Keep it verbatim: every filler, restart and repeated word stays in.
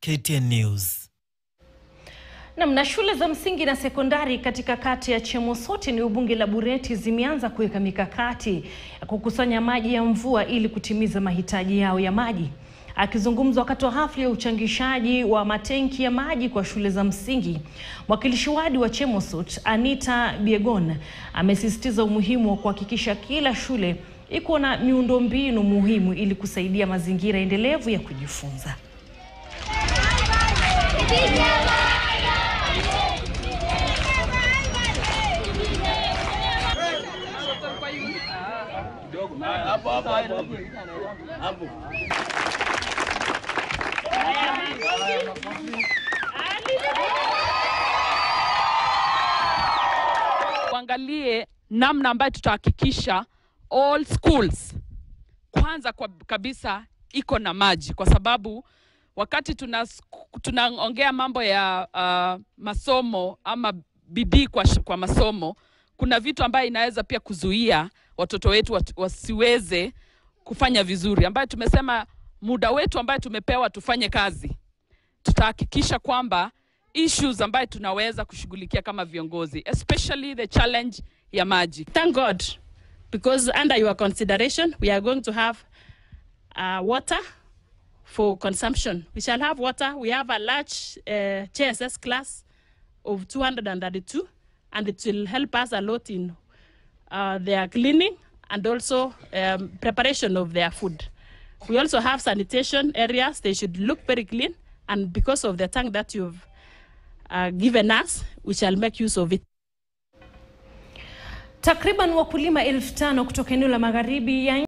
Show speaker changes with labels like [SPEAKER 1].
[SPEAKER 1] K T N News.
[SPEAKER 2] Na shule za msingi na sekondari katika kati ya Chemosoti ni ubunge la Bureti zimeanza kuweka mikakati ya kukusanya maji ya mvua ili kutimiza mahitaji yao ya maji. Akizungumza wakati wa hafla ya uchangishaji wa matenki ya maji kwa shule za msingi, mwakilishi wadi wa Chemosoti Anita Biegon amesisitiza umuhimu wa kuhakikisha kila shule iko na miundombinu muhimu ili kusaidia mazingira endelevu ya kujifunza.
[SPEAKER 3] Hapo hapo hapo hapo.
[SPEAKER 4] Tuangalie namna ambayo tutahakikisha all schools kwanza kwa kabisa iko na maji, kwa sababu wakati tuna tunaongea mambo ya uh, masomo ama bidii kwa, kwa masomo, kuna vitu ambayo inaweza pia kuzuia watoto wetu wasiweze kufanya vizuri, ambayo tumesema muda wetu ambayo tumepewa tufanye kazi. Tutahakikisha kwamba issues ambayo tunaweza kushughulikia kama viongozi, especially the challenge ya maji.
[SPEAKER 5] Thank God, because under your consideration we are going to have uh, water for consumption. We shall have water. We have a large uh, J S S class of two hundred thirty-two, and it will help us a lot in uh, their cleaning and also um, preparation of their food. We also have sanitation areas. They should look very clean, and because of the tank that you've uh, given us, we shall make use of it.
[SPEAKER 2] Takriban wakulima elfu tano kutoka eneo la magharibi ya